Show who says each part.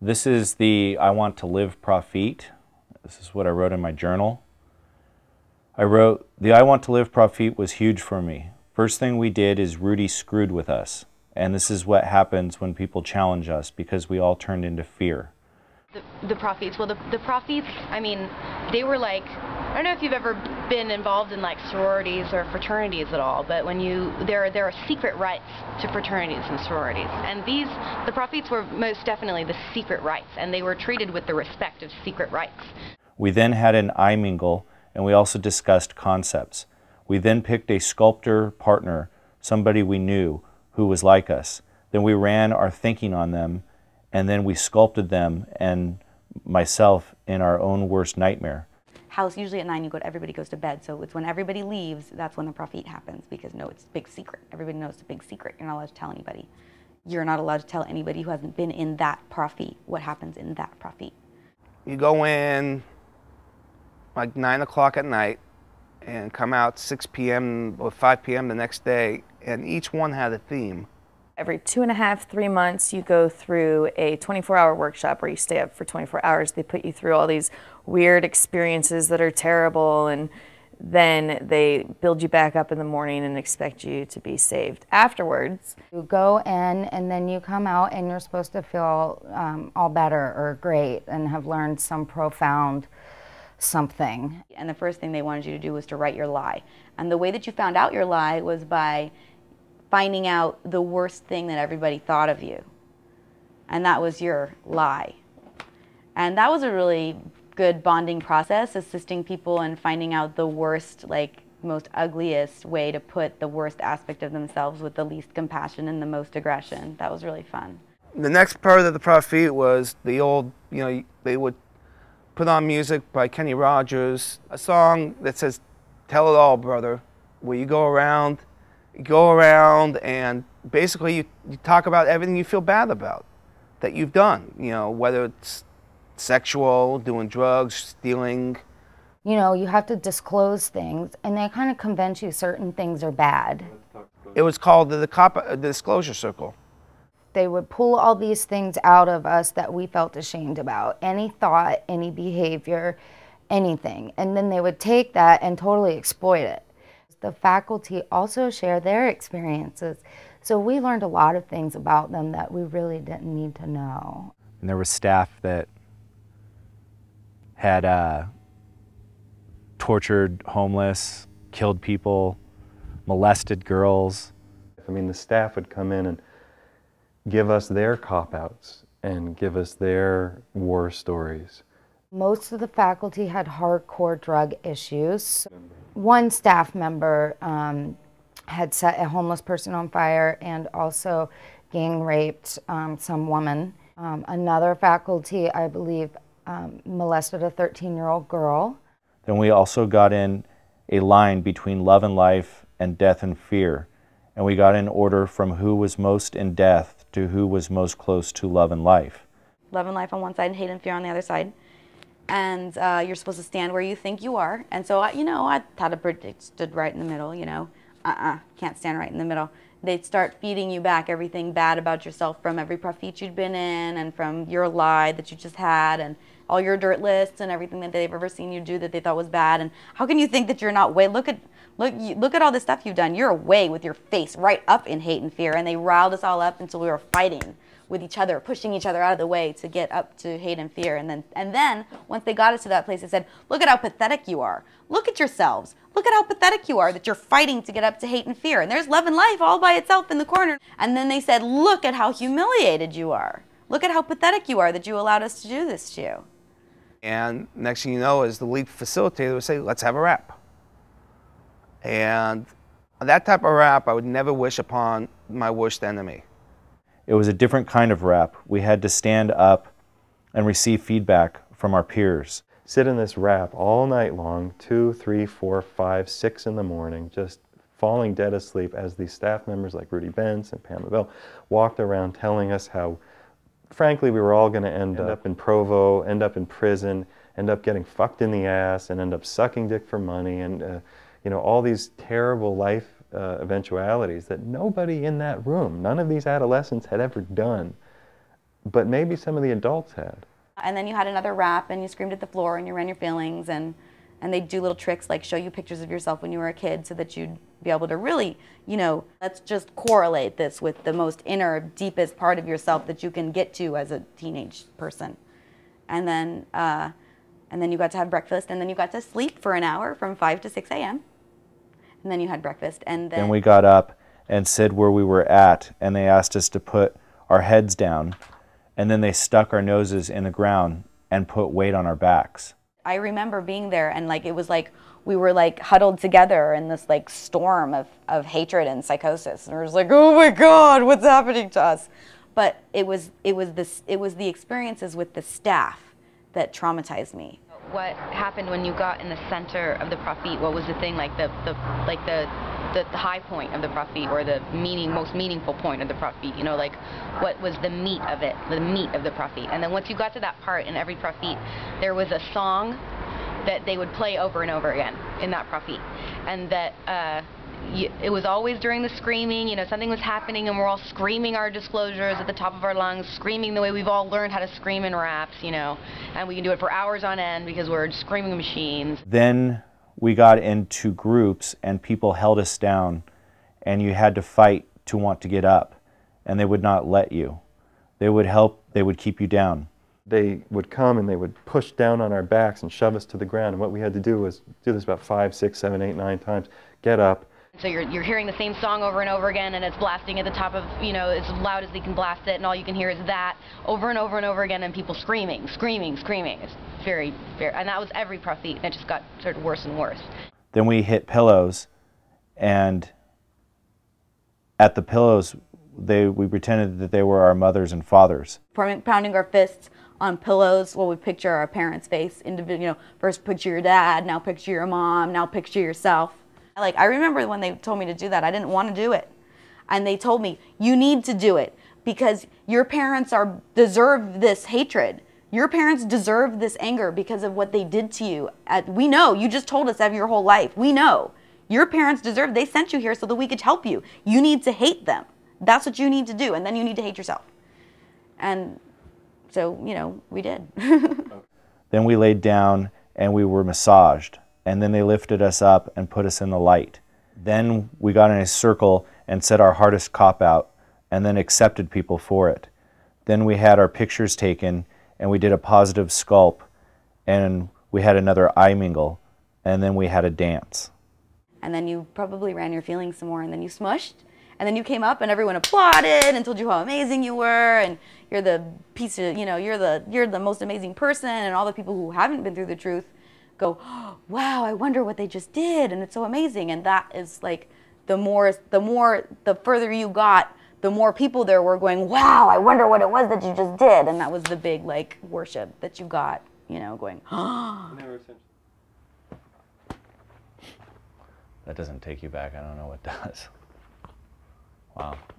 Speaker 1: This is the I Want to Live Profit. This is what I wrote in my journal. I wrote, the I Want to Live Profit was huge for me. First thing we did is Rudy screwed with us. And this is what happens when people challenge us, because we all turned into fear.
Speaker 2: The Profits, well, the Profits, I mean, they were like, I don't know if you've ever been involved in like sororities or fraternities at all, but when there are secret rites to fraternities and sororities, and the Profits were most definitely the secret rites, and they were treated with the respect of secret rites.
Speaker 1: We then had an eye mingle, and we also discussed concepts. We then picked a sculptor partner, somebody we knew who was like us. Then we ran our thinking on them, and then we sculpted them and myself in our own worst nightmare.
Speaker 3: House, usually at 9, everybody goes to bed, so it's when everybody leaves, that's when the Profit happens, because no, it's a big secret. Everybody knows it's a big secret. You're not allowed to tell anybody. You're not allowed to tell anybody who hasn't been in that Profit what happens in that Profit.
Speaker 4: You go in like 9 o'clock at night and come out 6 p.m. or 5 p.m. the next day, and each one had a theme.
Speaker 5: Every 2.5, 3 months, you go through a 24-hour workshop where you stay up for 24 hours. They put you through all these weird experiences that are terrible, and then they build you back up in the morning and expect you to be saved afterwards.
Speaker 6: You go in and then you come out and you're supposed to feel all better or great and have learned some profound something.
Speaker 3: And the first thing they wanted you to do was to write your lie. And the way that you found out your lie was by finding out the worst thing that everybody thought of you. And that was your lie. And that was a really good bonding process, assisting people in finding out the worst, like most ugliest way to put the worst aspect of themselves with the least compassion and the most aggression. That was really fun.
Speaker 4: The next part of the Profit was the old, they would put on music by Kenny Rogers, a song that says, "Tell it all, brother," where you go around and basically you talk about everything you feel bad about that you've done, whether it's sexual, doing drugs, stealing.
Speaker 6: You have to disclose things, and they kind of convince you certain things are bad.
Speaker 4: It was called the Disclosure Circle.
Speaker 6: They would pull all these things out of us that we felt ashamed about, any thought, any behavior, anything. And then they would take that and totally exploit it. The faculty also share their experiences. So we learned a lot of things about them that we really didn't need to know.
Speaker 1: And there was staff that had tortured homeless, killed people, molested girls.
Speaker 7: I mean, the staff would come in and give us their cop-outs and give us their war stories.
Speaker 6: Most of the faculty had hardcore drug issues. One staff member had set a homeless person on fire and also gang raped some woman. Another faculty, I believe, molested a 13-year-old girl.
Speaker 1: Then we also got in a line between love and life and death and fear. And we got in order from who was most in death to who was most close to love and life.
Speaker 3: Love and life on one side and hate and fear on the other side. And you're supposed to stand where you think you are. And so, I thought a stood right in the middle, can't stand right in the middle. They'd start feeding you back everything bad about yourself from every Profit you'd been in and from your lie that you just had and all your dirt lists and everything that they've ever seen you do that they thought was bad. And how can you think that you're not way? Look at all the stuff you've done. You're away with your face right up in hate and fear. And they riled us all up until we were fighting with each other, pushing each other out of the way to get up to hate and fear. And then once they got us to that place, they said, "Look at how pathetic you are. Look at yourselves. Look at how pathetic you are that you're fighting to get up to hate and fear. And there's love and life all by itself in the corner." And then they said, "Look at how humiliated you are. Look at how pathetic you are that you allowed us to do this to you."
Speaker 4: And next thing you know is the lead facilitator would say, "Let's have a rap." And that type of rap I would never wish upon my worst enemy.
Speaker 1: It was a different kind of rap. We had to stand up and receive feedback from our peers.
Speaker 7: Sit in this rap all night long, 2, 3, 4, 5, 6 in the morning, just falling dead asleep as these staff members like Rudy Benz and Pam Lavelle walked around telling us how, frankly, we were all going to end up in Provo, end up in prison, end up getting fucked in the ass, and end up sucking dick for money, and all these terrible life eventualities that nobody in that room, none of these adolescents had ever done. but maybe some of the adults had.
Speaker 3: And then you had another rap, and you screamed at the floor, and you ran your feelings, and they'd do little tricks like show you pictures of yourself when you were a kid so that you'd be able to really, you know, let's just correlate this with the most inner, deepest part of yourself that you can get to as a teenage person. And then you got to have breakfast, and then you got to sleep for an hour from 5 to 6 a.m. And then you had breakfast, and then
Speaker 1: we got up and said where we were at, and they asked us to put our heads down, and then they stuck our noses in the ground and put weight on our backs.
Speaker 3: I remember being there, and like it was like we were like huddled together in this like storm of hatred and psychosis, and we were just like, oh my God, what's happening to us? But it was the experiences with the staff that traumatized me.
Speaker 2: What happened when you got in the center of the profit? What was the thing, like the high point of the profit, or the most meaningful point of the profit? You know, like what was the meat of it, the meat of the profit? And then once you got to that part in every profit, there was a song that they would play over and over again in that profit, and that it was always during the screaming. You know, something was happening, and we're all screaming our disclosures at the top of our lungs, screaming the way we've all learned how to scream in raps. You know, and we can do it for hours on end because we're screaming machines.
Speaker 1: Then we got into groups, and people held us down, and you had to fight to want to get up, and they would not let you. They would keep you down.
Speaker 7: They would come and they would push down on our backs and shove us to the ground, and what we had to do was do this about 5, 6, 7, 8, 9 times, get up.
Speaker 2: So you're hearing the same song over and over again, and it's blasting at the top of, you know, as loud as they can blast it, and all you can hear is that over and over and over again, and people screaming, screaming, screaming. It's very, very, and that was every profit, and it just got sort of worse and worse.
Speaker 1: Then we hit pillows, and at the pillows, we pretended that they were our mothers and fathers.
Speaker 3: Pounding our fists on pillows while we picture our parents' face. You know, first picture your dad, now picture your mom, now picture yourself. Like, I remember when they told me to do that, I didn't want to do it. And they told me, you need to do it because your parents deserve this hatred. Your parents deserve this anger because of what they did to you. We know, you just told us that your whole life. We know. Your parents deserve, they sent you here so that we could help you. You need to hate them. That's what you need to do, and then you need to hate yourself. And so, you know, we did.
Speaker 1: Then we laid down and we were massaged. And then they lifted us up and put us in the light. Then we got in a circle and said our hardest cop-out, and then accepted people for it. Then we had our pictures taken, and we did a positive sculpt, and we had another eye mingle, and then we had a dance.
Speaker 3: And then you probably ran your feelings some more, and then you smushed, and then you came up and everyone applauded and told you how amazing you were, and you're the piece of, you know, you're the most amazing person, and all the people who haven't been through the truth go, oh, wow, I wonder what they just did, and it's so amazing. And that is like the further you got, the more people there were going, wow, I wonder what it was that you just did. And that was the big like worship that you got, you know, going, oh.
Speaker 1: That doesn't take you back. I don't know what does. Wow.